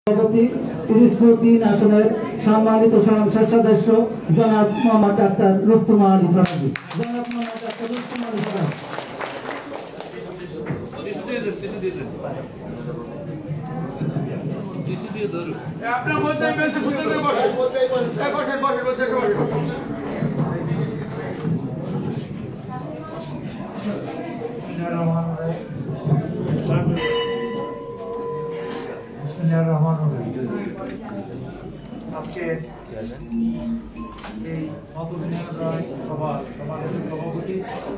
সভাপতি পিরিজপুর-3 আসনের সম্মানিত সংসদ সদস্য জনাব মোহাম্মদ ডাক্তার রুস্তম আলী ফরাজি। জনাব মোহাম্মদ ডাক্তার রুস্তম আলী ফরাজি। আপনার মধ্যে বেশি সুন্দর বসে বসে বসে বসে বসে আজকে এই মতবিনিময় সভা সমাবেশের সভাপতি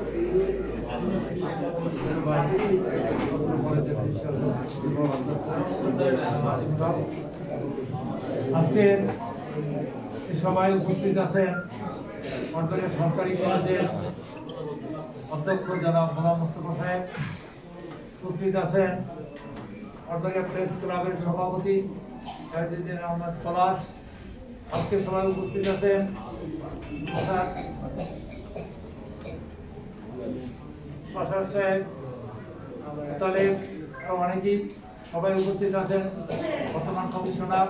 আজকে সবাই উপস্থিত আছেন সরকারি সরকারি কলেজের অধ্যক্ষ জনাব গোলাম মোস্তফা সাহেব, উপস্থিত আছেন সরকারি প্রেস ক্লাবের সভাপতি শাহিদুদ্দিন আহমেদ পলাশ, আজকে সবাই উপস্থিত আছেন অনেকেই সবাই উপস্থিত আছেন। বর্তমান কমিশনার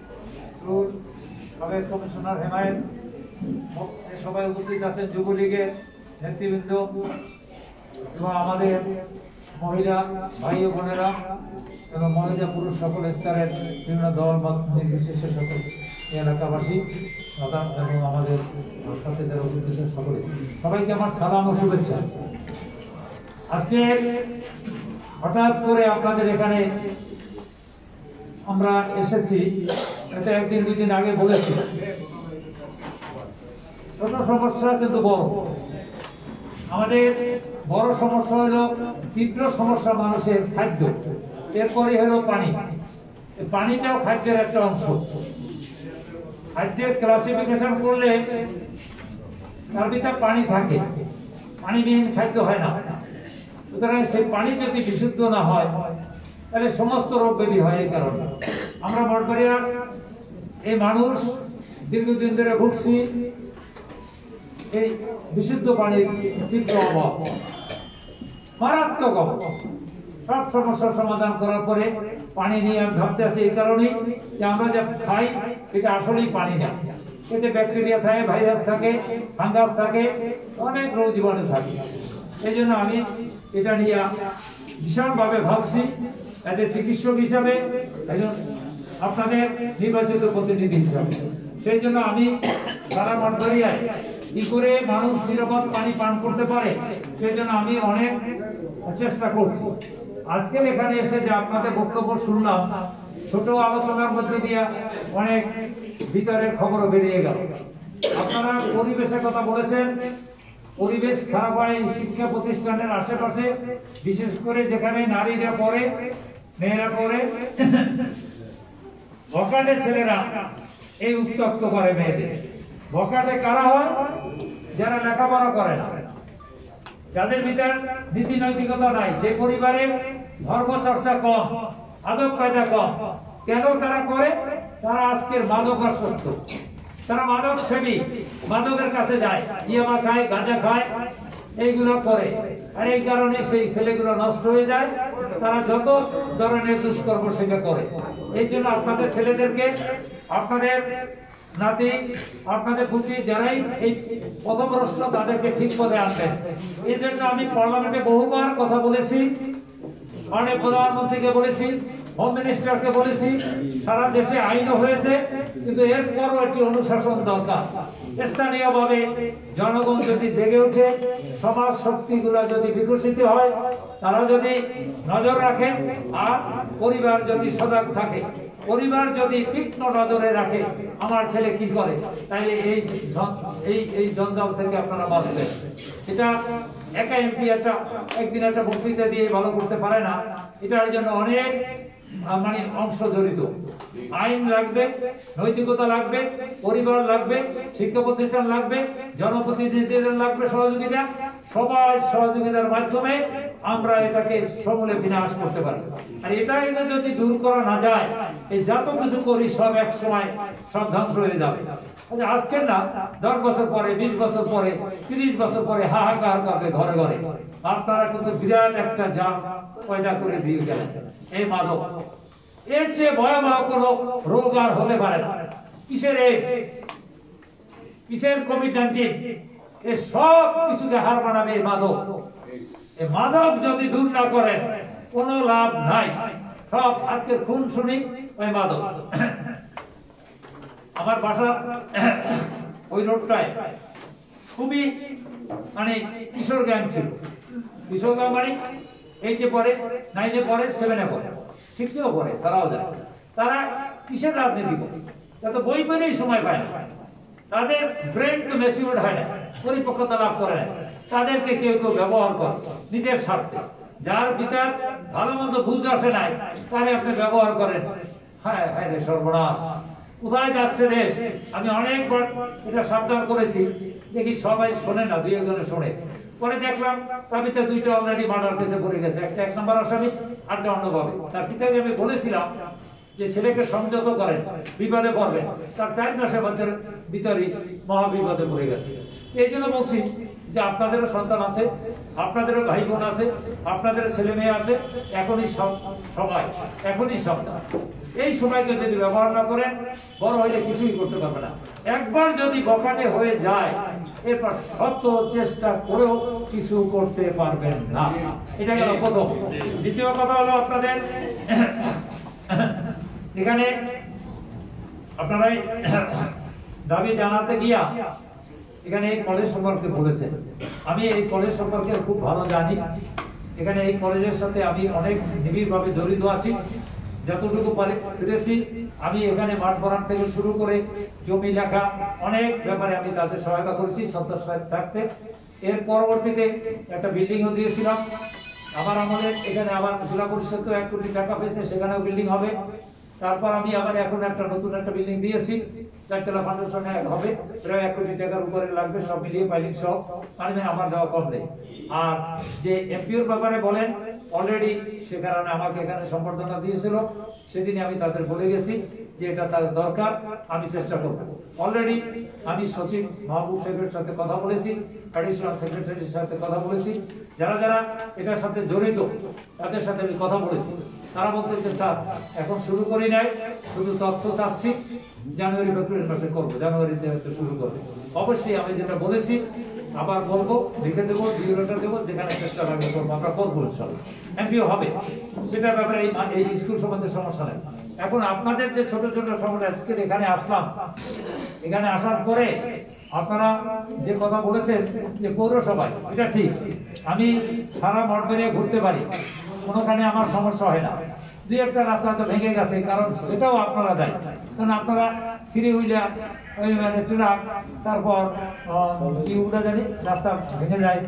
সাবেক কমিশনার হেমায়েত সবাই উপস্থিত আছেন, যুবলীগের নেতৃবৃন্দ এবং আমাদের মহিলা ভাই ও বোনেরা এবং মহিলা পুরুষ সকল স্তরের বিভিন্ন দল বা নির্বিশেষে সকল এলাকাবাসী এবং আমাদের সাথে যারা উপস্থিত সকলে, সবাইকে আমার সালাম ও শুভেচ্ছা। আজকে হঠাৎ করে আপনাদের এখানে আমরা এসেছি, এটা একদিন দুই দিন আগে বলেছি। ছোট সমস্যা কিন্তু বড়। আমাদের বড় সমস্যা হলো তীব্র সমস্যা মানুষের খাদ্য, এরপরে হলো পানি। পানিটাও খাদ্যের একটা অংশ। খাদ্যের ক্লাসিফিকেশন করলে তার ভিতরে পানি থাকে, পানিবিহীন খাদ্য হয় না। সুতরাং সেই পানি যদি বিশুদ্ধ না হয় তাহলে সমস্ত রোগ ব্যাধি হয়। এই কারণে আমরা মঠবাড়িয়ার এই মানুষ দীর্ঘদিন ধরে ভুগছি এই বিশুদ্ধ পানির তীব্র অভাব, মারাত্মক অভাব। সব সমস্যার সমাধান করার পরে পানি নিয়ে আমি ভাবতে আছি এই কারণেই যে আমরা যা খাই এটা আসলেই পানি না। এতে ব্যাকটেরিয়া থাকে, ভাইরাস থাকে, ফাঙ্গাস থাকে, অনেক রোগ জীবাণু থাকে। এই জন্য আমি এটা নিয়ে ভীষণভাবে ভাবছি এজ এ চিকিৎসক হিসাবে, একজন আপনাদের নির্বাচিত প্রতিনিধি হিসাবে। সেই জন্য আমি সারা মঠবাড়িয়ায় কি করে মানুষ নিরাপদ পানি পান করতে পারে সেই জন্য আমি অনেক চেষ্টা করছি। আজকে এখানে এসে যে আপনাদের বক্তব্য শুনলাম, ছোট আলোচনার মধ্যে দিয়ে অনেক ভিতরের খবরও বেরিয়ে গেল। আপনারা পরিবেশের কথা বলেছেন, পরিবেশ খারাপ হয় শিক্ষা প্রতিষ্ঠানের আশেপাশে, বিশেষ করে যেখানে নারীরা পড়ে, মেয়েরা পড়ে, বখাটে ছেলেরা এই উত্তক্ত করে মেয়েদের। বখাটে কারা হয়? যারা লেখাপড়া করে না, যাদের ভিতর নীতি নৈতিকতা নাই, যে পরিবারে ধর্ম চর্চা কম, আদব কায়দা কম। কেন তারা করে? তারা আজকের মাদকাসক্ত, তারা মাদক সেবী, মাদকের কাছে যায়, ইয়াবা খায়, গাঁজা খায়, এইগুলো করে। আর এই কারণে সেই ছেলেগুলো নষ্ট হয়ে যায়, তারা যত ধরনের দুষ্কর্ম সেটা করে। এই জন্য আপনাদের ছেলেদেরকে, আপনাদের নাতি, আপনাদের পুত্রী যারাই এই পথভ্রষ্ট তাদেরকে ঠিক পথে আনবেন। এই জন্য আমি পার্লামেন্টে বহুবার কথা বলেছি, অনেক প্রধানমন্ত্রীকে বলেছি, হোম মিনিস্টারকে বলেছি, সারা দেশে আইনও হয়েছে, কিন্তু এরপরও একটি অনুশাসন দরকার। স্থানীয়ভাবে জনগণ যদি জেগে উঠে, সমাজ শক্তিগুলো যদি বিকশিত হয়, তারা যদি নজর রাখে, আর পরিবার যদি সজাগ থাকে, পরিবার যদি তীক্ষ্ণ নজরে রাখে আমার ছেলে কি করে, তাইলে এই জঞ্জাল থেকে আপনারা বাঁচবেন। এটা একা এমপি একদিন একটা বক্তৃতা দিয়ে ভালো করতে পারে না। এটার জন্য অনেক অংশ জড়িত। আইন লাগবে, নৈতিকতা লাগবে, পরিবার লাগবে, শিক্ষা প্রতিষ্ঠান লাগবে, জনপ্রতিনিধিদের লাগবে সহযোগিতা। সবাই সহযোগিতার মাধ্যমে আমরা এটাকে সমূলে বিনাশ করতে পারি। আর এটা যদি দূর করা না যায়, এই যত কিছু করি সব এক সময় সব ধ্বংস হয়ে যাবে। আজকে না, 10 বছর পরে, 20 বছর পরে, 30 বছর পরে হাহাকার করবে ঘরে ঘরে। আপনারা কিন্তু বিরাট একটা জাল পয়দা করে দিয়ে গেলেন এই মাদক। এর চেয়ে ভয়াবহ কোনো রোগ আর হতে পারে না। কিসের এইডস, কিসের কোভিড-19, এ সব কিছুকে হার মানাবে এই মাদক। এই মাদক যদি দূর না করেন কোনো লাভ নাই। সব আজকের খুন শুনি ওই মাদক। আমার বাসা ওই রোডটায় খুবই মানে কিশোর গ্যাং ছিল। কিশোর গ্যাং মানে এই যে পরে 9 পরে 7 পরে 6 পরে তারাও যায়। তারা কিসের রাজনীতি করে? তারা তো বই পড়েই সময় পায় না। তাদের ব্রেন তো ম্যাচিউরড হয় না, পরিপক্কতা লাভ করে না। তাদেরকে কেউ কেউ ব্যবহার করে নিজের স্বার্থে। যার ভিতর ভালো মন্দ বুঝ আসে নাই তাহলে আপনি ব্যবহার করেন। হায় হায় রে সর্বনাশ, কোথায় যাচ্ছে দেশ? আমি অনেকবার এটা সাবধান করেছি, দেখি সবাই শোনে না, 2-1 শোনে। পরে দেখলাম তার ভিতরে 2টা অলরেডি মার্ডার কেসে পড়ে গেছে, একটা 1 নম্বর আসামি, আরটা অন্যভাবে। তার পিতাকে আমি বলেছিলাম যে ছেলেকে সংযত করেন, বিপদে পড়বেন। তার 4 মাসের ভিতরে মহাবিপদে পড়ে গেছে। এই জন্য বলছি যে আপনাদেরও সন্তান আছে, আপনাদেরও ভাই বোন আছে, আপনাদের ছেলে মেয়ে আছে। এখনই সময়, এখনই সন্তান। এই সময়কে যদি ব্যবহার না করেন বড় হইলে কিছুই করতে পারবে না। একবার যদি বখাটে হয়ে যায় এরপর শত চেষ্টা করেও কিছু করতে পারবেন না। এটা গেল প্রথম। দ্বিতীয় কথা হলো আপনাদের এখানে আপনারা দাবি জানাতে গিয়া এখানে এই কলেজ সম্পর্কে বলেছেন। আমি এই কলেজ সম্পর্কে খুব ভালো জানি। এখানে এই কলেজের সাথে আমি অনেক নিবিড়ভাবে জড়িত আছি। যতটুকু পেরেছি আমি এখানে মাঠ ভরাট থেকে শুরু করে জমি লেখা অনেক ব্যাপারে আমি তাদের সহায়তা করেছি সন্ত্রাস থাকতে। এর পরবর্তীতে একটা বিল্ডিংও দিয়েছিলাম আমার আমলে। এখানে আবার জেলা পরিষদ তো 1 কোটি টাকা পেয়েছে, সেখানেও বিল্ডিং হবে। তারপর আমি আবার এখন একটা নতুন একটা বিল্ডিং দিয়েছি, 4 তলা ফাউন্ডেশনে হবে, প্রায় 1 কোটি টাকার উপরে লাগবে, সব মিলিয়ে পাইলিং সহ। মানে আমার দেওয়া কম নেই। আর যে এমপিওর ব্যাপারে বলেন, অলরেডি সে কারণে আমাকে এখানে সম্বর্ধনা দিয়েছিল, সেদিনে আমি তাদের বলে গেছি যে এটা তার দরকার, আমি চেষ্টা করব। অলরেডি আমি সচিব মাহবুব সাহেবের সাথে কথা বলেছি, অ্যাডিশনাল সেক্রেটারির সাথে কথা বলেছি, যারা যারা এটার সাথে জড়িত তাদের সাথে আমি কথা বলেছি। তারা বলছে যে স্যার এখন শুরু করি নাই, শুধু তথ্য চাচ্ছি, জানুয়ারি ফেব্রুয়ারি মাসে করবো, জানুয়ারিতে হয়তো শুরু করবো। অবশ্যই আমি যেটা বলেছি আবার বলবো, লিখে দেবো, ভিডিওটা দেবো, যেখানে চেষ্টা আমি করবো, আমরা করবো ইনশাআল্লাহ। এমপিও হবে, সেটার ব্যাপারে এই স্কুল সম্বন্ধে সমস্যা নেই। এখন আপনাদের যে ছোট ছোট সমস্যা, আজকে এখানে আসলাম, এখানে আসার পরে আপনারা যে কথা বলেছেন যে পৌরসভায়, এটা ঠিক। আমি সারা মঠ বেরিয়ে ঘুরতে পারি, কোনোখানে আমার সমস্যা হয় না। 2-1টা রাস্তা তো ভেঙে গেছে, কারণ সেটাও আপনারা দেয়, কারণ আপনারা ফিরে হইলে ওই মানে ট্রাক, তারপর কি উঠা জানি রাস্তা ভেঙে যায়,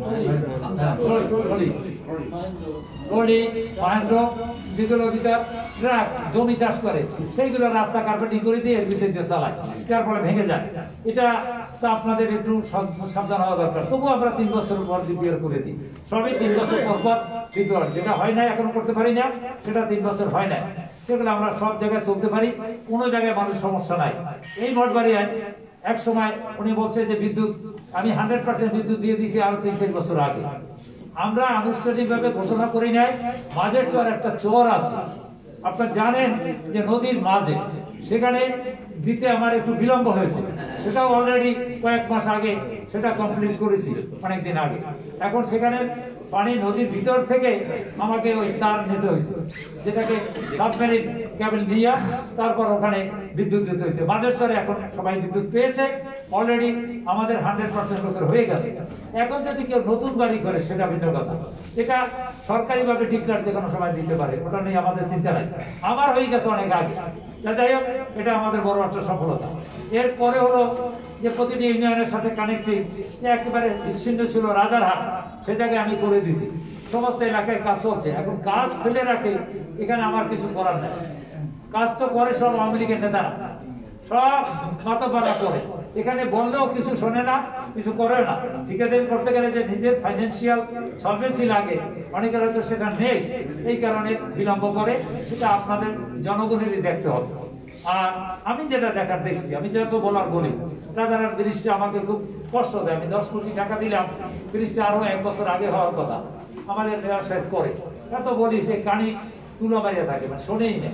ট্রাক জমি চাষ করে, সেইগুলো রাস্তা কার্পেটিং করে দিয়ে এর ভিতরে দিয়ে চালায়, যার ফলে ভেঙে যায়। এটা তো আপনাদের একটু সাবধান হওয়া দরকার। তবুও আমরা 3 বছর পর রিপেয়ার করে দিই, সবই 3 বছর পর রিপেয়ার। যেটা হয় না এখন করতে পারি না, সেটা 3 বছর হয় না, সেগুলো আমরা সব জায়গায় চলতে পারি, কোনো জায়গায় মানুষ সমস্যা নাই। এই মঠবাড়িয়ায় এক সময় উনি বলছে যে বিদ্যুৎ আমি 100% বিদ্যুৎ দিয়ে দিয়েছি আরো 3-4 বছর আগে। আমরা আনুষ্ঠানিকভাবে ঘোষণা করি নাই। মাঝের চর একটা চর আছে, আপনারা জানেন যে নদীর মাঝে, সেখানে দিতে আমার একটু বিলম্ব হয়েছে, সেটাও অলরেডি কয়েক মাস আগে সেটা কমপ্লিট করেছি, অনেকদিন আগে। এখন সেখানে পানি নদীর ভিতর থেকে আমাকে ওই তার নিতে হয়েছে, যেটাকে সাবমেরিন কেবল নিয়ে তারপর ওখানে বিদ্যুৎ দিতে হয়েছে। মাঝেশ্বরে এখন সবাই বিদ্যুৎ পেয়েছে, অলরেডি আমাদের 100% লোকের হয়ে গেছে। এখন যদি কেউ নতুন বাড়ি করে সেটা ভিতর কথা, এটা সরকারিভাবে ঠিকঠাক যে কোনো সময় দিতে পারে, ওটা নিয়ে আমাদের চিন্তা নাই। আমার হয়ে গেছে অনেক আগে। যাই হোক, এটা আমাদের বড় একটা সফলতা। এরপরে হলো যে প্রতিটি ইউনিয়নের সাথে কানেক্টিং, একেবারে বিচ্ছিন্ন ছিল রাজারহাট, সে জায়গায় আমি করে দিছি। সমস্ত এলাকায় কাজ চলছে। এখন কাজ ফেলে রাখে, এখানে আমার কিছু করার নাই। কাজ তো করে সব আওয়ামী লীগের নেতারা, সব মাতব্বরা করে। এখানে বললেও কিছু শোনে না, কিছু করে না। ঠিকাদারি করতে গেলে যে নিজের ফাইন্যান্সিয়াল সলভেন্সি লাগে, অনেকের হয়তো সেটা নেই, এই কারণে বিলম্ব করে। সেটা আপনাদের জনগণেরই দেখতে হবে। আর আমি যেটা দেখার দেখছি, আমি যেহেতু বলার বলি, রাজারহাট ব্রিজটা আমাকে খুব কষ্ট দেয়। আমি 10 কোটি টাকা দিলাম, ব্রিজটা আরো 1 বছর আগে হওয়ার কথা, আমাদের মেয়র সাহেব করে। এত বলি, সে কানি তুলো মারিয়া থাকে, মানে শোনেই না।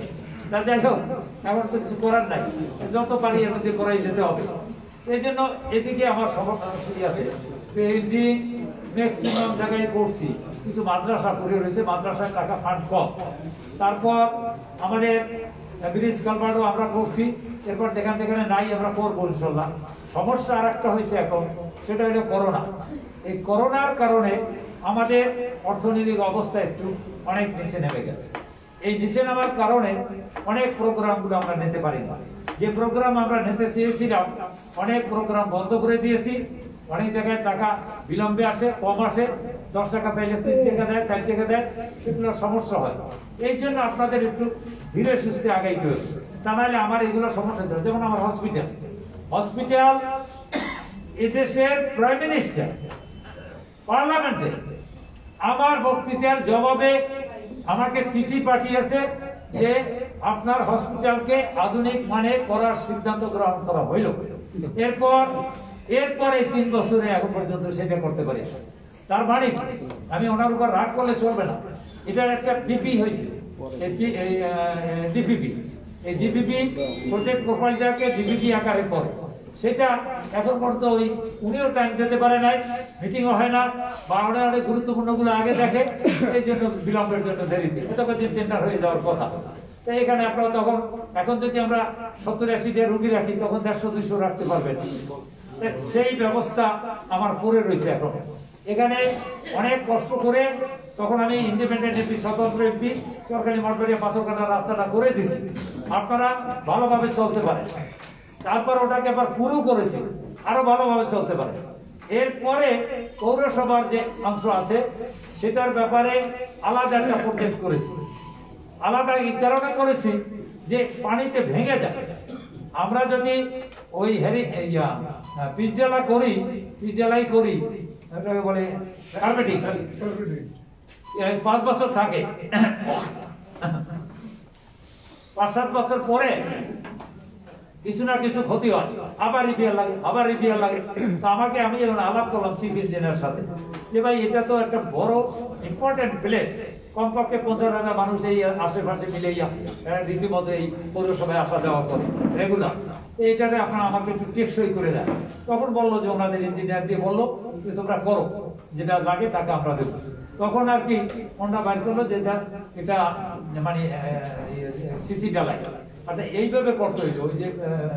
তা যাই হোক, এখন তো কিছু করার নাই, যত পারি এর মধ্যে করাই যেতে হবে। এই জন্য এদিকে আমার সমস্যা আছে, পেন্টিং ম্যাক্সিমাম জায়গায় করছি, কিছু মাদ্রাসা পড়ে রয়েছে, মাদ্রাসায় টাকা ফান্ড কম। তারপর আমাদের ব্রিজ কালভার্টও আমরা করছি, এরপর যেখানে যেখানে নাই আমরা করবো ইনশাল্লাহ। সমস্যা আর একটা হয়েছে এখন, সেটা হলো করোনা। এই করোনার কারণে আমাদের অর্থনৈতিক অবস্থা একটু অনেক নিচে নেমে গেছে। এই নিচে নামার কারণে অনেক প্রোগ্রামগুলো আমরা নিতে পারি না। যে প্রোগ্রাম আমরা নিতে চেয়েছিলাম, অনেক প্রোগ্রাম বন্ধ করে দিয়েছি। অনেক জায়গায় টাকা বিলম্বে আসে, কম আসে, 10 টাকা চাইলে 3 টাকা দেয়, 4 টাকা দেয়, সেগুলো সমস্যা হয়। এই জন্য আপনাদের একটু ধীরে সুস্থে আগাইতে হবে, তা নাহলে আমার এগুলো সমস্যা হচ্ছে। যেমন আমার হসপিটাল এদেশের প্রাইম মিনিস্টার পার্লামেন্টে আমার বক্তৃতার জবাবে আমাকে চিঠি পাঠিয়েছে যে আপনার হসপিটালকে আধুনিক মানে করার সিদ্ধান্ত গ্রহণ করা হইল। এরপরে 3 বছরে এখন পর্যন্ত সেটা করতে পারি। তার মানে আমি ওনার উপর রাগ করলে চলবে না। এটার একটা ডিপি হয়েছে, ডিপিপি। এই ডিপিপি প্রজেক্ট প্রোফাইলটাকে ডিপিপি আকারে করে, সেটা এখন পর্যন্ত উনিও টাইম দিতে পারে নাই, মিটিংও হয় না, বা অনেক গুরুত্বপূর্ণ গুলো আগে দেখে, এই জন্য বিলম্বের জন্য দেরিতে এতদিন টেন্ডার হয়ে যাওয়ার কথা। তাই এখানে আপনারা তখন এখন যদি আমরা 70-80টা রুগী রাখি, তখন 150-200 রাখতে পারবেন। সেই ব্যবস্থা আমার করে রয়েছে এখন। এখানে অনেক কষ্ট করে তখন আমি ইন্ডিপেন্ডেন্ট এমপি, স্বতন্ত্র এমপি, সরকারি মঠবাড়িয়া পাথরঘাটা রাস্তাটা করে দিছি, আপনারা ভালোভাবে চলতে পারেন। তারপর ওটাকে আবার পুরো করেছি, আরো ভালোভাবে চলতে পারে। এরপরে পৌরসভার যে অংশ আছে সেটার ব্যাপারে আলাদা একটা প্রজেক্ট করেছি। আলাদা এই কারণে করেছি যে পানিতে ভেঙে যায়। আমরা যদি ওই পিচঢালাই করি, এটাকে বলে কার্পেটিং, 5 বছর থাকে, 5-7 বছর পরে কিছু না কিছু ক্ষতি হয়, আবার রিপেয়ার লাগে। তো আমি যখন আলাপ করলাম চিফ ইঞ্জিনিয়ারের সাথে যে ভাই এটা তো একটা বড় ইম্পর্টেন্ট প্লেস, কমপক্ষে 50,000 মানুষ এই আশেপাশে মিলেইয়া রীতিমতো এই পৌরসভায় আসা যাওয়া করে রেগুলার, এইটাতে আপনারা আমাকে একটু টেকসই করে দেন। তখন বললো যে ওনাদের ইঞ্জিনিয়ার দিয়ে বললো যে তোমরা করো, যেটা লাগে টাকা আমরা দেবো। তখন আর কি ওনারা বাইর করলো যে এটা মানে সিসি ঢালাই, আচ্ছা এইভাবে করতে হইল। ওই যে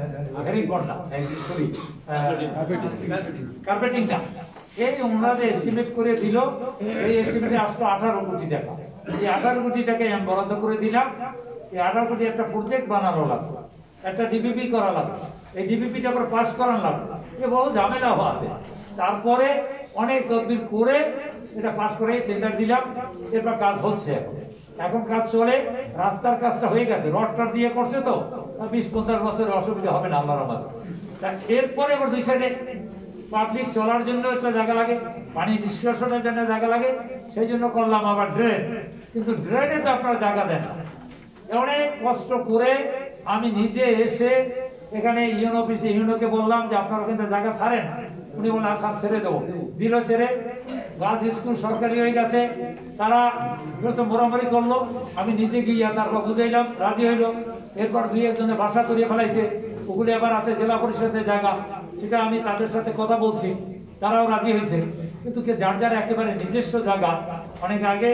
কার্পেটিংটা এই ওনারা এস্টিমেট করে দিল, এই এস্টিমেটে আসলো 18 কোটি টাকা। এই 18 কোটি টাকা আমি বরাদ্দ করে দিলাম। এই 18 কোটি একটা প্রজেক্ট বানানো লাগলো, একটা ডিপিপি করা লাগলো, এই ডিপিপিটা আবার পাস করানো লাগলো, এ বহু ঝামেলাও আছে। তারপরে অনেক তদবির করে এটা পাস করে টেন্ডার দিলাম, এরপর কাজ হচ্ছে। এখন কাজ চলে, রাস্তার কাজটা হয়ে গেছে, রডটার দিয়ে করছে, তো 20-50 বছরের অসুবিধা হবে না আল্লাহর রহমতে। এরপরে আবার 2 সাইডে পাবলিক চলার জন্য একটা জায়গা লাগে, পানি নিষ্কাশনের জন্য জায়গা লাগে, সেই জন্য করলাম আবার ড্রেন। কিন্তু ড্রেনে তো আপনারা জায়গা দেন না। অনেক কষ্ট করে আমি নিজে এসে এখানে ইউনো অফিসে ইউনোকে বললাম যে আপনারা ওখানে জায়গা ছাড়েন। উনি বললেন আচ্ছা ছেড়ে দেবো, দিল ছেড়ে। গার্লস স্কুল সরকারি হয়ে গেছে, তারা মোরামরি করলো, আমি নিজে গিয়ে তারপর বুঝাইলাম, রাজি হইলো। এরপর 2-1 বাসা করিয়ে ফেলাইছে, ওগুলি আবার আছে জেলা পরিষদের জায়গা, সেটা আমি তাদের সাথে কথা বলছি, তারাও রাজি হয়েছে। কিন্তু যার যার একেবারে নিজস্ব জায়গা অনেক আগে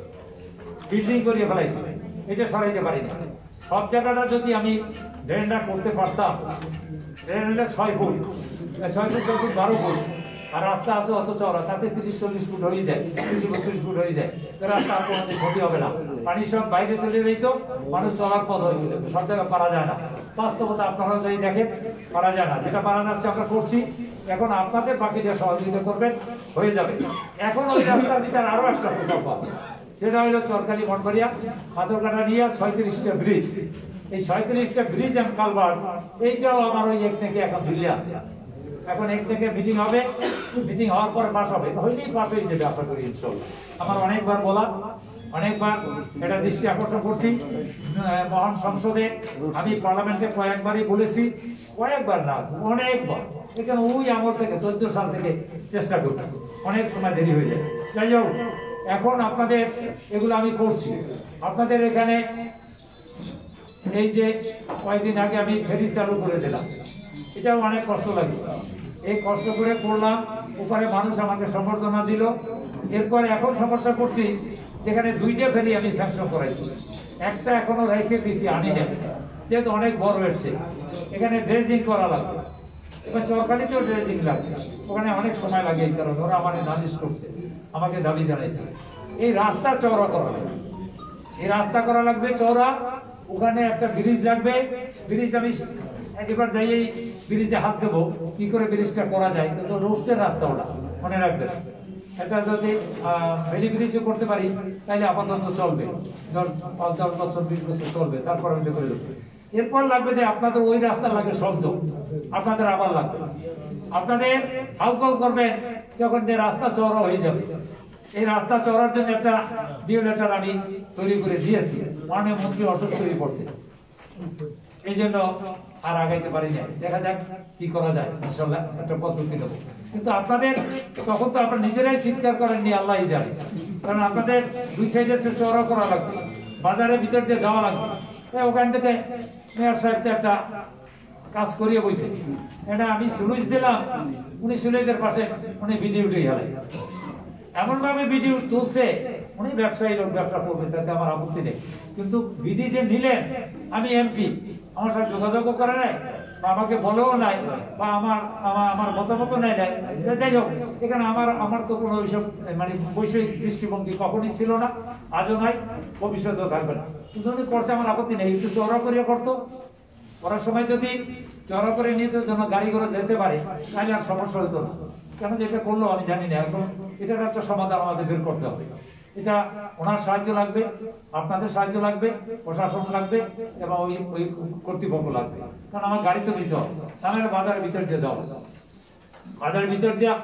বিল্ডিং করিয়ে ফেলাইছে, এটা সরাইতে পারি না। সব জায়গাটা যদি আমি ড্রেনটা করতে পারতাম, ড্রেন হলে 6 ফুট, 6 ফুট 6 ফুট 12 ফুট, আর রাস্তা আছে অত চওড়া, তাতে 30-40 ফুট হয়ে যায়, 30-32 ফুট হয়ে যায়, রাস্তা আর কোনোদিন ক্ষতি হবে না। পানি সব বাইরে চলে যেত, মানুষ চলার পথ হয়ে যেত। সব জায়গায় পারা যায় না, বাস্তবতা আপনারা যদি দেখেন পারা যায় না। যেটা পারা যাচ্ছে আমরা করছি, এখন আপনাদের বাকিটা সহযোগিতা করবেন, হয়ে যাবে। এখন ওই রাস্তার ভিতরে আরো একটা প্রকল্প আছে, সেটা হলো চরকালি মঠবাড়িয়া পাথরঘাটা নিয়ে 36টা ব্রিজ। এই 36টা ব্রিজ এন্ড কালভার্ট, এইটাও আমার ওই 1 থেকে এখন ঝুলে আছে। এখন 1 থেকে মিটিং হবে, মিটিং হওয়ার পর পাস হবে, হইলেই পাস হয়ে যাবে আশা করি ইনশাআল্লাহ। আমার অনেকবার বলা, অনেকবার এটা দৃষ্টি আকর্ষণ করছি মহান সংসদে, আমি পার্লামেন্টে কয়েকবারই বলেছি, কয়েকবার না অনেকবার। এখানে ওই আমল থেকে 14 সাল থেকে চেষ্টা করছি, অনেক সময় দেরি হয়ে যায়। যাই হোক, এখন আপনাদের এগুলো আমি করছি। আপনাদের এখানে এই যে কয়েকদিন আগে আমি ফেরি চালু করে দিলাম, এটাও অনেক কষ্ট লাগে। এই কষ্ট করে করলাম, উপরে মানুষ আমাকে সম্বর্ধনা দিল। এরপরে এখন সমস্যা করছি, যেখানে 2টা ফেরি আমি স্যাংশন করাইছি, একটা এখনো রেখে দিয়েছি, আনি না, যেহেতু অনেক বড় হয়েছে। এখানে ড্রেজিং করা লাগবে, এবার চরকালিতেও ড্রেজিং লাগবে, ওখানে অনেক সময় লাগে। এই কারণে ওরা আমার নালিশ করছে, আমাকে দাবি জানাইছে এই রাস্তা চওড়া করা লাগবে, এই রাস্তা করা লাগবে চওড়া। ওখানে একটা ব্রিজ লাগবে, ব্রিজ আমি এবার যাই এই ব্রিজে হাত দেবো, কি করে ব্রিজটা করা যায়। কিন্তু রোডসের রাস্তা ওটা মনে রাখবেন, এটা যদি ভেলি ব্রিজও করতে পারি তাহলে আপাতত চলবে, 5-10 বছর 20 বছর চলবে, তারপর আমি করে দেবো। এরপর লাগবে যে আপনাদের ওই রাস্তা লাগবে শব্দ, আপনাদের আবার লাগবে, আপনাদের হাউকল করবেন যখন যে রাস্তা চওড়া হয়ে যাবে। এই রাস্তা চওড়ার জন্য একটা ডিউ লেটার আমি তৈরি করে দিয়েছি, মাননীয় মন্ত্রী অসুস্থ হয়ে পড়ছে, এই জন্য আর আগাইতে পারি না। দেখা যাক কি করা যায়, ইনশাআল্লাহ একটা পদ্ধতি দেবো। কিন্তু আপনাদের তখন তো আপনারা নিজেরাই চিৎকার করেননি, আল্লাহই জানে, কারণ আপনাদের 2 সাইডে চওড়া করা লাগবে, বাজারের ভিতর দিয়ে যাওয়া লাগবে। ওখান থেকে মেয়র সাহেবকে একটা কাজ করিয়ে বইছে, এটা আমি সুলুজ দিলাম, উনি সুলুজের পাশে উনি ভিডিও উঠে গেলেন, এমন ভাবে ভিডিও তুলছে, উনি ব্যবসায়ী লোক, ব্যবসা করবেন, তাতে আমার আপত্তি নেই। কিন্তু ভিডিও যে নিলেন, আমি এমপি, আমার সাথে যোগাযোগও করে নাই, বা আমাকে বলেও নাই, বা আমার মতামত নেয় নাই। যাই হোক, এখানে আমার তো কোনো ওইসব মানে বৈষয়িক দৃষ্টিভঙ্গি কখনই ছিল না, আজও নাই, ভবিষ্যতেও থাকবে না। কিন্তু উনি করছে, আমার আপত্তি নেই, একটু চওড়া করিয়া করতো। করার সময় যদি চওড়া করে নিয়ে যেন গাড়ি করে যেতে পারে, তাহলে আর সমস্যা হতো না। কেন যেটা করলো আমি জানি না, এখন এটার একটা সমাধান আমাদের বের করতে হবে। এটা ওনার সাহায্য লাগবে, আপনাদের সাহায্য লাগবে, প্রশাসন লাগবে, এবং ওই কর্তৃপক্ষ লাগবে, কারণ আমার গাড়ি তো নিতে হবে, তাহলে বাজারের ভিতর দিয়ে যাও, বাজারের ভিতর দিয়ে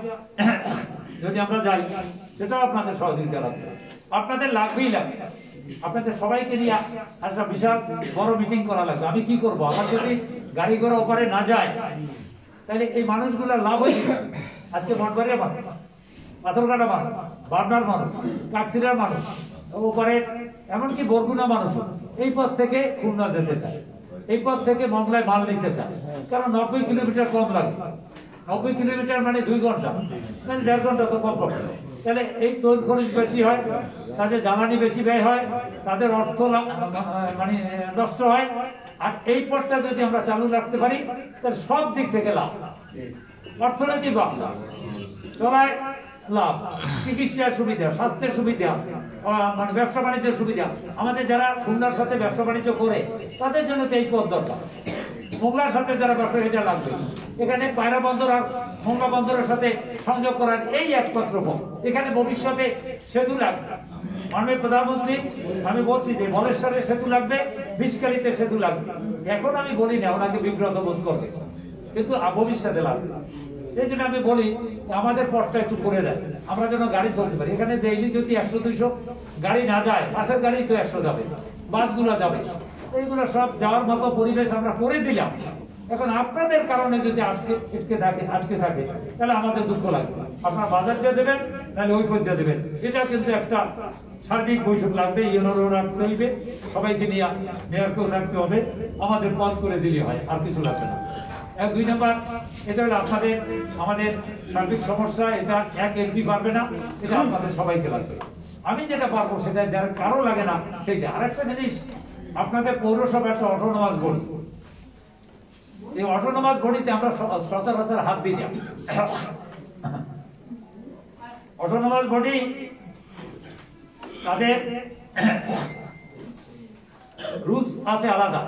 যদি আমরা যাই, সেটাও আপনাদের সহযোগিতা লাগবে, আপনাদের লাগবেই লাগবে। আপনাদের সবাইকে নিয়ে একটা বিশাল বড় মিটিং করা লাগবে। আমি কি করব, আমার যদি গাড়ি ঘোড়া ওপারে না যায়, তাহলে এই মানুষগুলো লাভ হয়েছে। আজকে মঠবাড়িয়া মানুষ, পাথরঘাটা মানুষ, বাবনার মানুষ, কাকসিরার মানুষ, ওপারে এমনকি বরগুনা মানুষ এই পথ থেকে খুলনা যেতে চায়, এই পথ থেকে মংলায় মাল নিতে চায়, কারণ 90 কিলোমিটার কম লাগে। 90 কিলোমিটার মানে 2 ঘন্টা, মানে 1.5 ঘন্টা তো কম পড়ে। তাহলে এই তোল খরচ বেশি হয়, তাদের জ্বালানি বেশি ব্যয় হয়, তাদের অর্থ মানে নষ্ট হয়। আর এই পথটা যদি আমরা চালু রাখতে পারি, তাহলে সব দিক থেকে লাভ, অর্থনৈতিক লাভ, চলায় লাভ, চিকিৎসার সুবিধা, স্বাস্থ্যের সুবিধা, মানে ব্যবসা বাণিজ্যের সুবিধা। আমাদের যারা খুলনার সাথে ব্যবসা বাণিজ্য করে, তাদের জন্য তো এই পথ দরকার। মোংলার সাথে যারা ব্যবসা, এটা লাগবে। এখানে পায়রা বন্দর আর মোংলা বন্দরের সাথে সংযোগ করার এই একমাত্র পথ। এখানে ভবিষ্যতে সেতু লাগবে। মাননীয় প্রধানমন্ত্রী, আমি বলছি যে মলেশ্বরের সেতু লাগবে, বিষকালিতে সেতু লাগবে। এখন আমি বলি না, ওনাকে বিব্রত বোধ করবে, কিন্তু ভবিষ্যতে লাগবে। সেই জন্য আমি বলি আমাদের পথটা একটু করে দেয়, আমরা যেন গাড়ি চলতে পারি। এখানে ডেইলি যদি 100-200 গাড়ি না যায়, বাসের গাড়ি তো 100 যাবে, বাসগুলো যাবে, এইগুলো সব যাওয়ার মতো পরিবেশ আমরা করে দিলাম। এখন আপনাদের কারণে যদি আটকে থাকে, তাহলে আমাদের দুঃখ লাগবে। আপনারা বাজার দিয়ে দেবেন, তাহলে ওই পথ দিয়ে দেবেন। এটা কিন্তু একটা সার্বিক বৈঠক লাগবে, ইউনোরও রাখতে হইবে, সবাইকে নিয়ে মেয়রকেও রাখতে হবে, আমাদের পথ করে দিলে হয়, আর কিছু লাগবে না। 2 নম্বর, এটা হলো আপনাদের আমাদের সার্বিক সমস্যা। এটা এক এমপি পারবে না, এটা আপনাদের সবাইকে লাগবে। আমি যেটা পারবো সেটা যারা কারো লাগে না সেইটা। আরেকটা জিনিস, আপনাদের পৌরসভা একটা অটোনমাস বডি, এই অটোনমাস বডিতে আমরা সচরাচর হাত দিই না। অটোনমাস বডি তাদের রুলস আছে আলাদা,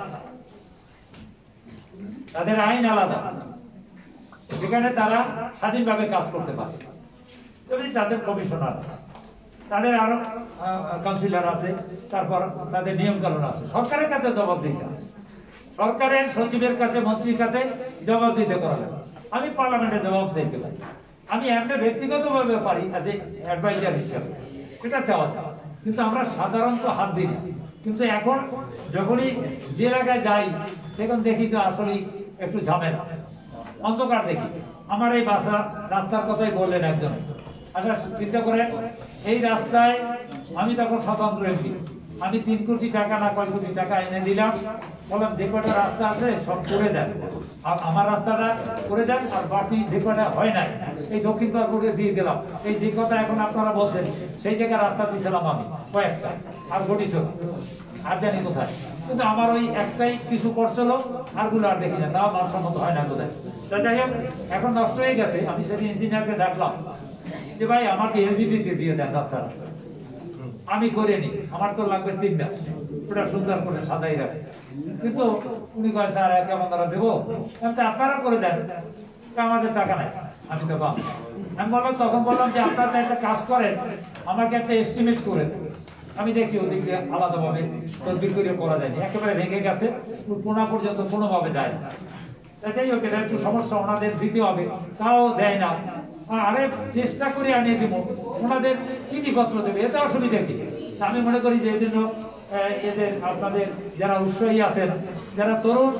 তাদের আইন আলাদা, সেখানে তারা স্বাধীনভাবে কাজ করতে পারে। তেমনি তাদের কমিশনার আছে, তাদের আরো কাউন্সিলর আছে, তারপর তাদের নিয়ম কানুন আছে। সরকারের কাছে জবাবদিহিতা আছে, সরকারের সচিবের কাছে, মন্ত্রীর কাছে জবাবদিহিতা করা লাগে। আমি পার্লামেন্টে জবাব চাইতে পারি, আমি একটা ব্যক্তিগতভাবে পারি অ্যাজ এ অ্যাডভাইজার হিসাবে, এটা চাওয়া যায়। কিন্তু আমরা সাধারণত হাত দিই না। কিন্তু এখন যখনই যে এলাকায় যাই, সেখানে দেখি তো আসলে একটু ঝামেলা, অন্ধকার দেখি। আমার এই রাস্তার কথাই বললেন একজন। আচ্ছা চিন্তা করেন, এই রাস্তায় আমি তখন স্বতন্ত্র এমপি, আমি 3 কোটি টাকা না কয় কোটি টাকা এনে দিলাম, বললাম যে কটা রাস্তা আছে সব করে দেন, আর আমার রাস্তাটা করে দেন, আর বাকি যে কটা হয় নাই এই দক্ষিণ পাড় করে দিয়ে দিলাম। এই যে কথা এখন আপনারা বলছেন সেই জায়গায় রাস্তা দিয়েছিলাম আমি কয়েকটা, আর ঘটিস আর জানি কোথায়। কিন্তু আমার ওই একটাই কিছু করছিল, আরগুলো আর দেখি না, তাও আমার সম্মত হয় না কোথায়। তা যাই হোক, এখন নষ্ট হয়ে গেছে। আমি সেদিন ইঞ্জিনিয়ারকে ডাকলাম যে ভাই আমাকে এলজিডিতে দিয়ে দেন রাস্তাটা, আমি করে নি, আমার তো লাগবে 3 মাস, ওটা সুন্দর করে সাজাই রাখে। কিন্তু উনি কয় স্যার কেমন তারা দেবো, আপনারা করে দেন, আমাদের টাকা নাই। আমি তো পাবো। আমি বললাম, তখন বললাম যে আপনারা একটা কাজ করেন, আমাকে একটা এস্টিমেট করে দেন, আমি দেখি ওদিক দিয়ে আলাদাভাবে তদবির করে করা যায়নি, একেবারে ভেঙে গেছে, কোনা পর্যন্ত কোনোভাবে যায় না। যাই হোক, এটা একটু সমস্যা ওনাদের দিতে হবে, তাও দেয় না। আরে চেষ্টা করে আনিয়ে দিব, ওনাদের চিঠিপত্র দেবে, এতে অসুবিধা কি? আমি মনে করি যে এই জন্য এদের আপনাদের যারা উৎসাহী আছেন, যারা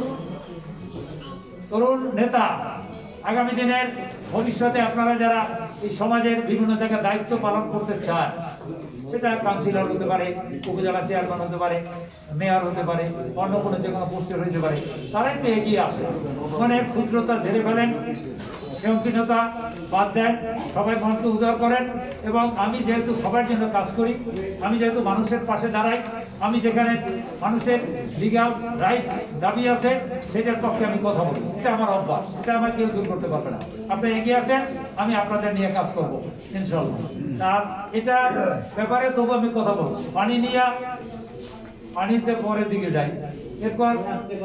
তরুণ নেতা, আগামী দিনের ভবিষ্যতে আপনারা যারা এই সমাজের বিভিন্ন জায়গায় দায়িত্ব পালন করতে চান, সেটা কাউন্সিলর হতে পারে, উপজেলা চেয়ারম্যান হতে পারে, মেয়র হতে পারে, অন্য কোনো যে কোনো পোস্টে হতে পারে, তারাই তো এগিয়ে আসে। মানে ক্ষুদ্রতা ঝেড়ে ফেলেন, সংকীর্ণতা বাদ দেন, সবাই মনকে উদার করেন। এবং আমি যেহেতু সবার জন্য কাজ করি, আমি যেহেতু মানুষের পাশে দাঁড়াই, আমি যেখানে মানুষের লিগ্যাল রাইট দাবি আছে সেটার পক্ষে আমি কথা বলি, এটা আমার অভ্যাস, এটা আমার কেউ দূর করতে পারবে না। আপনি এগিয়ে আসেন, আমি আপনাদের নিয়ে কাজ করবো ইনশাআল্লাহ। আর এটা ব্যাপারে তবু আমি কথা বলবো, পানিতে পরের দিকে যাই। এরপর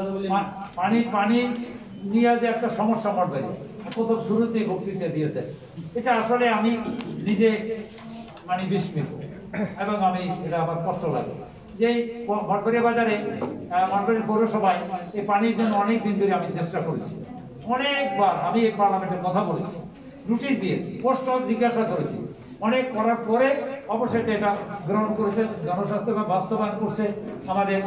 পানি নিয়ে যে একটা সমস্যা পড়বে, প্রথম শুরুতেই বক্তৃতা দিয়েছে, এটা আসলে আমি নিজে মানে বিস্মিত, এবং আমি এটা আমার কষ্ট লাগে যে মঠবাড়িয়া বাজারে মঠবাড়িয়া পৌরসভায় এই পানির জন্য অনেক দিন ধরে আমি চেষ্টা করেছি, অনেকবার আমি এই পার্লামেন্টের কথা বলেছি, নোটিশ দিয়েছি, প্রশ্ন জিজ্ঞাসা করেছি, অনেক করার পরে অবশ্যই এটা গ্রহণ করেছে জনস্বাস্থ্য বা বাস্তবায়ন করছে আমাদের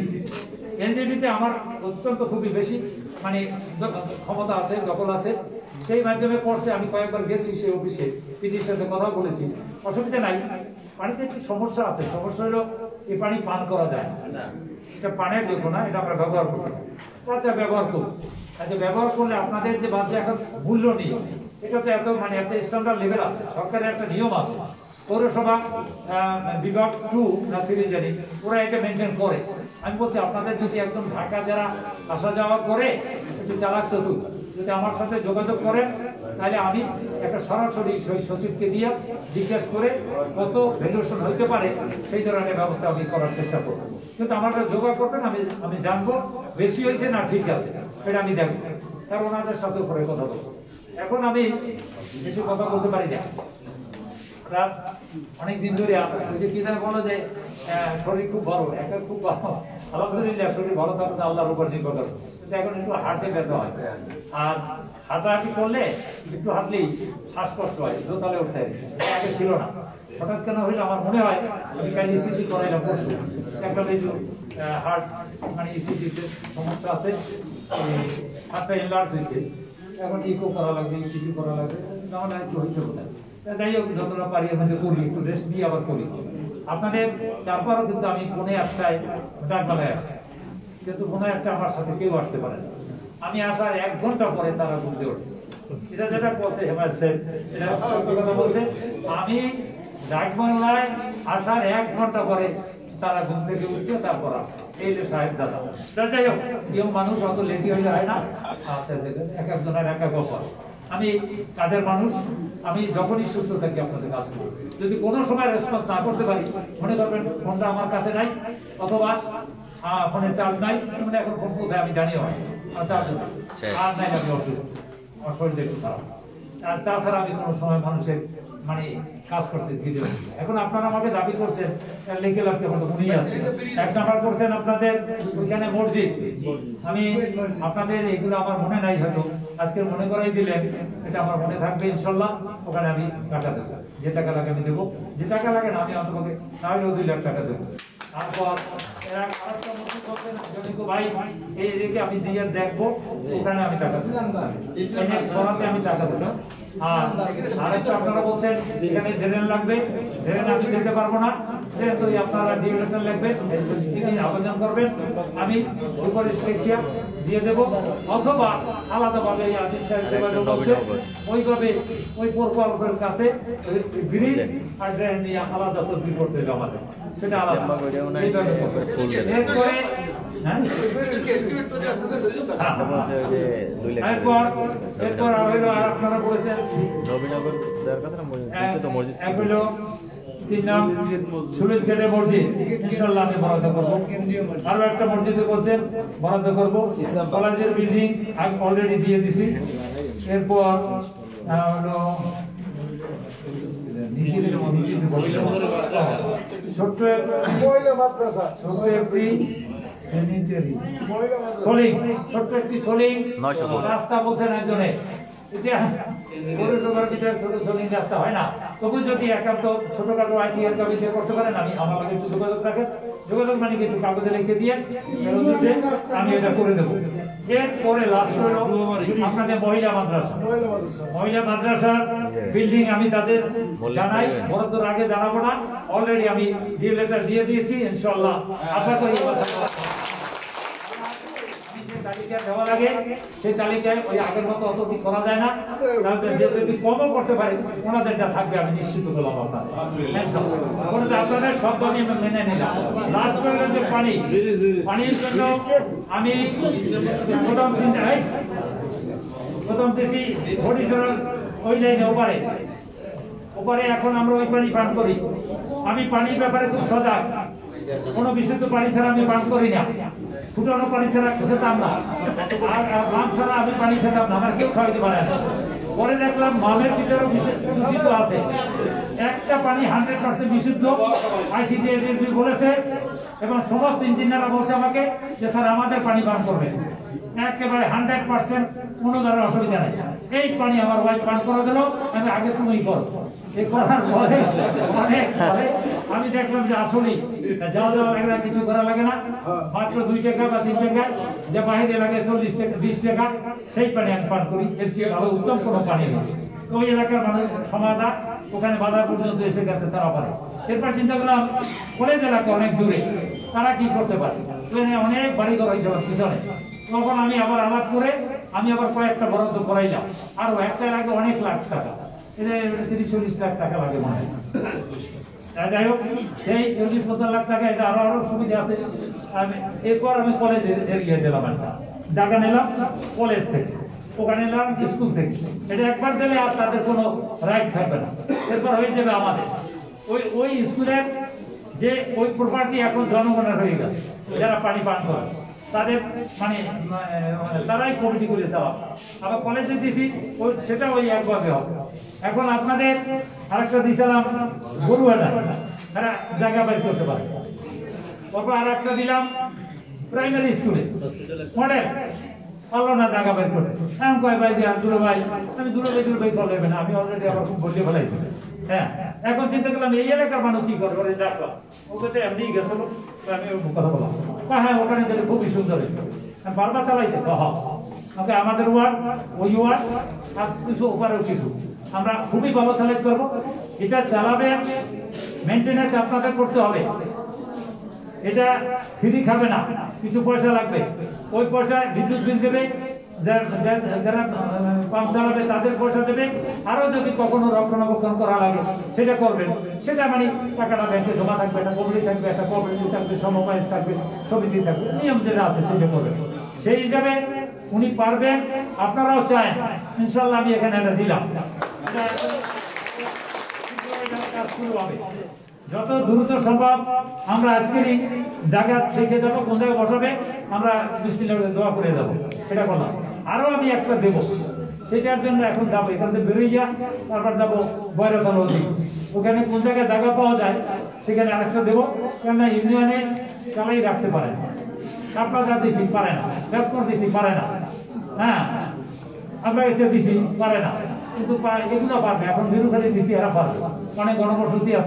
এলজিডিতে আমার অত্যন্ত খুবই বেশি মানে ক্ষমতা আছে, দখল আছে, সেই মাধ্যমে করছে। আমি কয়েকবার গেছি সেই অফিসে, পিটির সাথে কথা বলেছি, অসুবিধা নাই। পানিতে একটি সমস্যা আছে, সমস্যা হলো এই পানি পান করা যায় না, এটা পানের যোগ্য না, এটা আমরা ব্যবহার করবো। আচ্ছা ব্যবহার করবো, আচ্ছা ব্যবহার করলে আপনাদের যে বাচ্চা এখন মূল্য নেই, এটা তো এত মানে একটা স্ট্যান্ডার্ড লেভেল আছে, সরকারের একটা নিয়ম আছে, পৌরসভা বিভাগ 2 না 3 জানি, ওরা এটা মেনটেন করে। আমি বলছি আপনাদের যদি একদম ঢাকা যারা আসা যাওয়া করে একটু চালাক চতুর, যদি আমার সাথে যোগাযোগ করেন, তাহলে আমি একটা সরাসরি সচিবকে দিয়ে জিজ্ঞাসা করে কত ভ্যালুয়েশন হইতে পারে সেই ধরনের ব্যবস্থা আমি করার চেষ্টা করব। কিন্তু আমার যোগাযোগ করবেন, আমি জানবো বেশি হয়েছে না ঠিক আছে, এটা আমি দেখবো, তার ওনাদের সাথে করে কথা বলবো। এখন আমি বেশি কথা বলতে পারি না, রাত অনেকদিন ধরে কি যেন বলো যে শরীর খুব ভালো, একটা খুব ভালো, আলহামদুলিল্লাহ শরীর ভালো থাকলে আল্লাহর উপর নির্ভর করে। কিন্তু এখন একটু হাঁটতে ব্যথা হয়, আর হাঁটাহাঁটি করলে একটু হাঁটলেই শ্বাসকষ্ট হয়, দোতলে উঠতে আগে ছিল না। হঠাৎ কেন হইলে আমার মনে হয় আমি কাল ইসিজি করাইলাম পরশু, একটা হার্ট মানে ইসিজিতে সমস্যা আছে, হার্টটা এনলার্জ হয়েছে, এখন ইকো করা লাগবে, ইসিজি করা লাগবে, তাহলে একটু হয়েছে বোধহয়। যাই হোক, যতটা পারি আমাদের করি, একটু রেস্ট দিয়ে আবার করি। আপনাদের তারপরও কিন্তু আমি ফোনে একটাই ডাকবেলায় আসছি, কিন্তু ফোনে একটা আমার সাথে কেউ আসতে পারে না। আমি আসার 1 ঘন্টা পরে তারা ঘুরতে ওঠে, এটা যেটা বলছে হেমায়ত সাহেব, এটা কথা বলছে। আমি ডাকবাংলায় আসার 1 ঘন্টা পরে তারা ঘুম থেকে উঠছে, তারপর আসছে। এই যে সাহেব দাদা, যাই হোক, কেউ মানুষ অত লেজি হইলে হয় না। আচ্ছা, এক একজনের এক এক ব্যাপার। আমি কাজের মানুষ, আমি যখনই সুস্থ থাকি আপনাদের কাজ করি। যদি কোনো সময় রেসপন্স না করতে পারি, মনে করবেন ফোনটা আমার কাছে নাই, অথবা ফোনের চার্জ নাই, মানে এখন ফোন কোথায় আমি জানিও চার্জ আর নাই, আমি অসুস্থ, আমার শরীর একটু খারাপ। আর তাছাড়া আমি কোনো সময় মানুষের মানে কাজ করতে দিতে। এখন আপনারা আমাকে দাবি করছেন, লিখে লাগতে হয়তো মনেই আছে, 1 নাম্বার করছেন আপনাদের ওইখানে মসজিদ। আমি আপনাদের এগুলো আমার মনে নাই, হয়তো আজকে মনে করাই দিলেন, এটা আমার মনে থাকবে ইনশাল্লাহ। ওখানে আমি টাকা দেবো, যে টাকা লাগে আমি দেবো, যে টাকা লাগে না আমি অন্তত তাহলেও 2 লাখ টাকা দেবো। তারপর এরা আরেকটা মসজিদ করবেন জনিকো ভাই এই দিকে আমি দিয়ে দেখবো ওখানে আমি টাকা দেবো নেক্সট বরাতে আমি টাকা দেবো আর আরেকটা আপনারা বলছেন এখানে ড্রেন লাগবে ড্রেন আমি দিতে পারবো না যেহেতু আপনারা ডিউরেটর লাগবে আবেদন করবেন আমি উপরে স্টেকিয়া দিয়ে দেব অথবা আলাদাভাবে আজিম সাহেব যেভাবে বলছে ওইভাবে ওই প্রকল্পের কাছে ব্রিজ আর ড্রেন নিয়ে আলাদা তদবির করতে হবে আমাদের সেটা আলাদা এরপরে এরপর আপনারা বলেছেন সুরেশ গেটে মসজিদ ইনশাআল্লাহ আমি বরাদ্দ করবো আরো একটা মসজিদে বলছেন বরাদ্দ করবো কলেজের বিল্ডিং আমি অলরেডি দিয়ে দিছি এরপর হলো ছোট্ট একটি সোলিং রাস্তা বলছেন একজনে পৌরসভার ভিতরে ছোট সোলিং রাস্তা হয় না তবু যদি একান্ত ছোটখাটো আইটিআর কাগজে করতে পারেন আমি আমার লাগে একটু যোগাযোগ রাখেন যোগাযোগ মানে একটু কাগজে লিখে দিয়ে আমি এটা করে দেবো এরপরে লাস্ট হলো আপনাদের মহিলা মাদ্রাসার বিল্ডিং আমি তাদের জানাই বরাদ্দর আগে জানাবো না অলরেডি আমি ডিল লেটার দিয়ে দিয়েছি ইনশাআল্লাহ আশা করি তালিকা দেওয়া লাগে সেই তালিকায় ওই আগের মতো অত কি করা যায় না তাহলে যদি কমও করতে পারে ওনাদেরটা থাকবে আমি নিশ্চিত হলাম আপনাদের আপনাদের সব আমি মেনে নিলাম লাস্ট হলো যে পানির জন্য আমি প্রথম দিয়েছি হরিশরের ওই লাইনে ওপারে এখন আমরা ওই পানি পান করি আমি পানির ব্যাপারে খুব সজাগ কোনো বিশুদ্ধ পানি ছাড়া আমি পান করি না ফুটানো পানি ছাড়া খেতাম না আর মাম ছাড়া আমি পানি খেতাম না আমার কেউ খাওয়াইতে পারে না পরে দেখলাম মামের ভিতরেও দূষিত আছে একটা পানি 100% বিশুদ্ধ আইসিডিএস বলেছে এবং সমস্ত ইঞ্জিনিয়াররা বলছে আমাকে যে স্যার আমাদের পানি পান করবেন একেবারে 100% কোনো ধরনের অসুবিধা নেই এই পানি আমার ওয়াইফ পান করে দিল আমি আগে সময়ই করব এই করার পরে আমি দেখলাম যে আসলেই যাওয়া কিছু করা লাগে না মাত্র 2 টাকা বা 3 টাকা যে বাইরে লাগে 40 টাকা 20 টাকা সেই পানি আমি পান করি এর চেয়ে ভালো উত্তম কোনো পানি নেই ওই এলাকার মানুষ সমাজা ওখানে বাজার পর্যন্ত এসে গেছে তারা পারে এরপর চিন্তা করলাম কলেজ এলাকা অনেক দূরে তারা কি করতে পারে অনেক বাড়িঘর হয়েছে পিছনে তখন আমি আবার আলাপ করে আমি আবার কয়েকটা বরাদ্দ করাইলাম আর একটা লাগে অনেক লাখ টাকা এটা 30-40 লাখ টাকা লাগে মনে হয় যাই হোক সেই 40-50 লাখ টাকা এটা আরো সুবিধা আছে এরপর আমি কলেজে এরিয়া দিলাম একটা জায়গা নিলাম কলেজ থেকে ওখানে নিলাম স্কুল থেকে এটা একবার দিলে আর তাদের কোনো রাইট থাকবে না এরপর হয়ে যাবে আমাদের ওই স্কুলের যে ওই প্রপার্টি এখন জনগণের হয়ে গেছে যারা পানি পান করে তাদের মানে তারাই কমিটি করে চাওয়া আবার কলেজে দিছি সেটা ওই একভাবে হবে এখন আপনাদের আরেকটা দিয়েছিলাম গরুয়াদা তারা জায়গা বের করতে পারে তারপর আর একটা দিলাম প্রাইমারি স্কুলে মডেল পারলো না জায়গা বের করতে এমন কয় ভাই দিয়ে দুলো ভাই আমি দুলো ভাই করবে না আমি অলরেডি আবার খুব বলিয়ে ফেলাইছি হ্যাঁ এখন চিন্তা করলাম এই এলাকার মানুষ কি করবে ডাকলাম ওকে তো এমনি গেছিল আমি কথা বললাম হ্যাঁ ওখানে গেলে খুবই সুন্দর বারবার চালাইতে ওকে আমাদের ওয়ার্ড ওই ওয়ার্ড আর কিছু ওপারেও কিছু আমরা খুবই ভালো সিলেক্ট করবো এটা চালাবেন মেনটেন্যান্স আপনাদের করতে হবে এটা ফ্রি খাবে না কিছু পয়সা লাগবে ওই পয়সায় বিদ্যুৎ বিল দেবে যারা পাম্প চালাবে তাদের পয়সা দেবে আরো যদি কখনো রক্ষণাবেক্ষণ করা লাগে সেটা করবেন সেটা মানে টাকাটা ব্যাংকে জমা থাকবে একটা কমিটি থাকবে একটা কোঅপারেটিভ থাকবে সমবায় থাকবে সমিতি থাকবে নিয়ম যেটা আছে সেটা করবেন সেই হিসাবে উনি পারবেন আপনারাও চান ইনশাআল্লাহ আমি এখানে এটা দিলাম শুরু হবে যত দ্রুত সম্ভব আমরা আজকেরই জায়গা দেখে যাবো কোন জায়গায় বসাবে আমরা বিসমিল্লাহ দোয়া করে যাবো সেটা করলাম আরো আমি একটা দেবো সেটার জন্য এখন যাবো এখান থেকে বেরিয়ে যা তারপর যাবো বয়রতা নদী ওখানে কোন জায়গায় জায়গা পাওয়া যায় সেখানে আরেকটা দেবো কেননা ইউনিয়নে চালাই রাখতে পারে না আপনারা দিছি পারে না ব্যাপক দিছি পারে না হ্যাঁ আমরা এসে দিছি পারে না কিন্তু এগুলো পারবে এখন বিরুখালি দিছি এরা পারবে অনেক গণবসতি আছে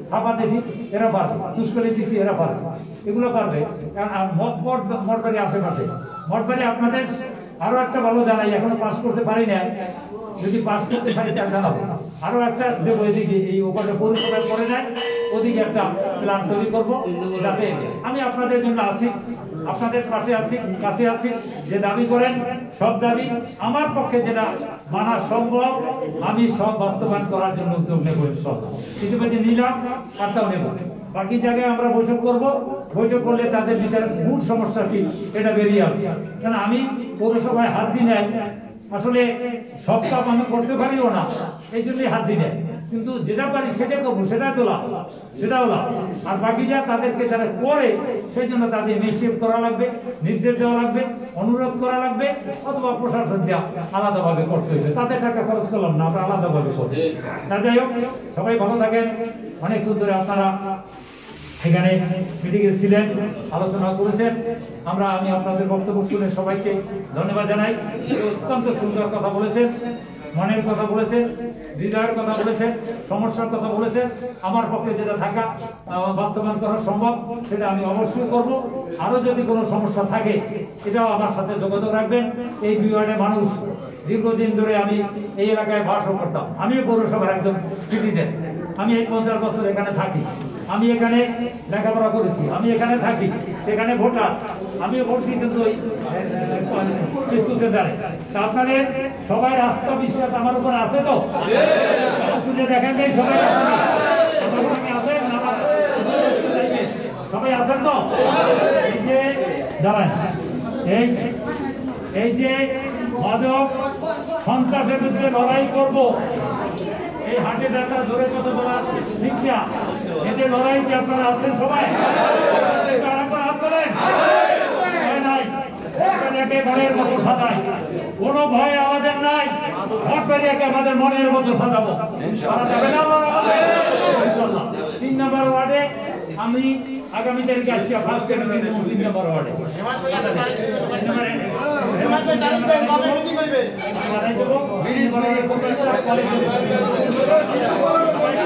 থাপা দিছি এরা পারবে, দুষ্কলি দিছি এরা পারবে, এগুলো পারবে। কারণ মঠবাড়ি আশেপাশে, মঠবাড়ি আপনাদের আরো একটা ভালো জানাই, এখনো পাস করতে পারি না, যদি পাস করতে পারি তার জানাবো। আরো একটা দেবো এদিকে, এই ওপারে পরিষ্কার করে যায় ওদিকে একটা প্ল্যান তৈরি করবো, যাতে আমি আপনাদের জন্য আছি, আপনাদের পাশে আছি, কাছে আছি। যে দাবি করেন সব দাবি আমার পক্ষে যেটা মানা সম্ভব আমি সব বাস্তবায়ন করার জন্য উদ্যোগ নেব। সব ইতিমধ্যে নিলাম, কার্তাও নেব। বাকি জায়গায় আমরা বৈঠক করব, বৈঠক করলে তাদের ভিতরে মূল সমস্যা কি এটা বেরিয়ে আসবে। কারণ আমি পৌরসভায় হাত দিই নাই, আসলে সব কাজ আমি করতে পারিও না, এই জন্যই হাত দিই নাই। কিন্তু যেটা পারি সেটা করবো, সেটা তো লাভ, সেটাও লাভ। আর বাকি যা তাদেরকে যারা করে সেই জন্য তাদের ইনিশিয়েট করা লাগবে, নির্দেশ দেওয়া লাগবে, অনুরোধ করা লাগবে, অথবা প্রশাসন দেওয়া আলাদাভাবে করতে হইবে। তাদের টাকা খরচ করলাম না, আমরা আলাদাভাবে করবো। তা যাই হোক, সবাই ভালো থাকেন। অনেকক্ষণ ধরে আপনারা এখানে মিটিংয়ে ছিলেন, আলোচনা করেছেন। আমি আপনাদের বক্তব্য শুনে সবাইকে ধন্যবাদ জানাই। অত্যন্ত সুন্দর কথা বলেছেন, মনের কথা বলেছেন, হৃদয়ের কথা বলেছেন, সমস্যার কথা বলেছেন। আমার পক্ষে যেটা থাকা বাস্তবায়ন করা সম্ভব সেটা আমি অবশ্যই করব। আরো যদি কোনো সমস্যা থাকে এটাও আমার সাথে যোগাযোগ রাখবেন। এই বিভাগের মানুষ, দীর্ঘদিন ধরে আমি এই এলাকায় বাসও করতাম, আমিও পৌরসভার একজন সিটিজেন। আমি এই 50 বছর এখানে থাকি, আমি এখানে লেখাপড়া করেছি, আমি এখানে থাকি, এখানে ভোটার, আমিও ভোট দিতে তো আপনাদের সবাই আস্থা বিশ্বাস আমার উপর আছে তো? দেখেন নেই সবাই আছেন, সবাই আছেন তো? এই যে দাঁড়ান, এই যে মাদক সন্ত্রাসের বিরুদ্ধে লড়াই করব, এই হাটে ব্যথা ধরে কথা বলার শিক্ষা, এতে লড়াইতে আপনারা আছেন সবাই? হাত করেন নাই, ঘরের মতো সাজাই, কোনো ভয় আমাদের নাই। ভটবাড়িয়াকে আমাদের মনের মতো সাজাবো। 3 নম্বর ওয়ার্ডে আমি আগামী তারিখে আসছি, ফার্স্ট 3 নম্বর ওয়ার্ডে বানাই দেবো।